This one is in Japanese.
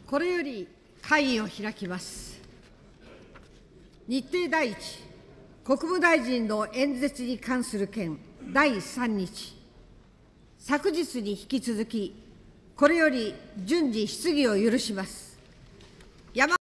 これより会議を開きます。日程第一、国務大臣の演説に関する件第3日、昨日に引き続き、これより順次質疑を許します。